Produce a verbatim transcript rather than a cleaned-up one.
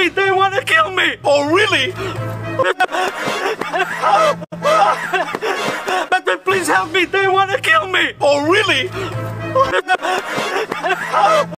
me! They want to kill me! Oh, really? Batman, please help me! They want to kill me! Oh, really?